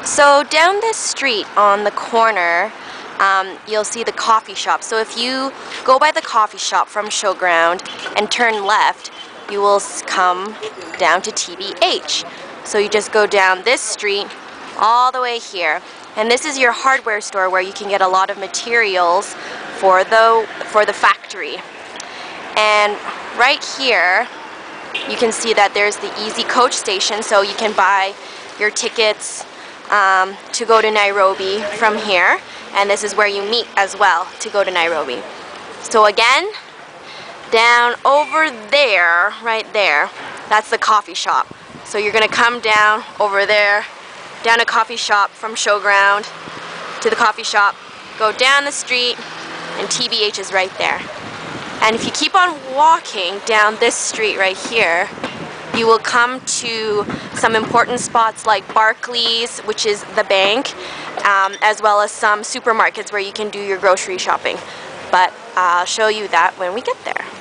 So down this street on the corner, you'll see the coffee shop. So if you go by the coffee shop from Showground and turn left, you will come down to TBH. So you just go down this street all the way here. And this is your hardware store where you can get a lot of materials for the factory. And right here, you can see that there's the Easy Coach station, so you can buy your tickets to go to Nairobi from here. And this is where you meet as well to go to Nairobi. So again, down over there, right there, that's the coffee shop. So you're gonna come down over there, down a coffee shop from Showground to the coffee shop, go down the street, and TBH is right there. And if you keep on walking down this street right here, you will come to some important spots like Barclays, which is the bank, as well as some supermarkets where you can do your grocery shopping. But I'll show you that when we get there.